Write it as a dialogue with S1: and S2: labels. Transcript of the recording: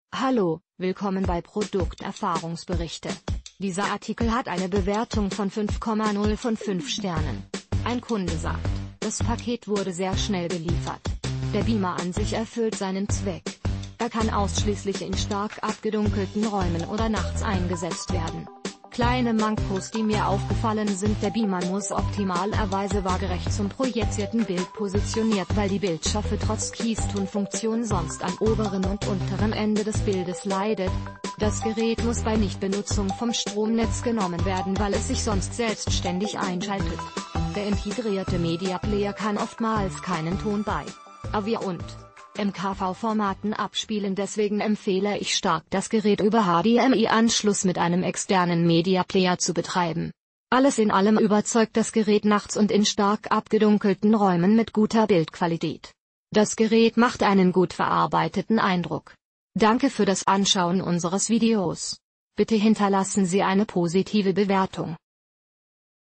S1: Hallo, willkommen bei Produkterfahrungsberichte. Dieser Artikel hat eine Bewertung von 5,0 von 5 Sternen. Ein Kunde sagt, das Paket wurde sehr schnell geliefert. Der Beamer an sich erfüllt seinen Zweck. Er kann ausschließlich in stark abgedunkelten Räumen oder nachts eingesetzt werden. Kleine Mankos, die mir aufgefallen sind: der Beamer muss optimalerweise waagerecht zum projizierten Bild positioniert, weil die Bildschärfe trotz Keystone-Funktion sonst am oberen und unteren Ende des Bildes leidet. Das Gerät muss bei Nichtbenutzung vom Stromnetz genommen werden, weil es sich sonst selbstständig einschaltet. Der integrierte Media Player kann oftmals keinen Ton bei AV und MKV-Formaten abspielen, deswegen empfehle ich stark, das Gerät über HDMI-Anschluss mit einem externen Media Player zu betreiben. Alles in allem überzeugt das Gerät nachts und in stark abgedunkelten Räumen mit guter Bildqualität. Das Gerät macht einen gut verarbeiteten Eindruck. Danke für das Anschauen unseres Videos. Bitte hinterlassen Sie eine positive Bewertung.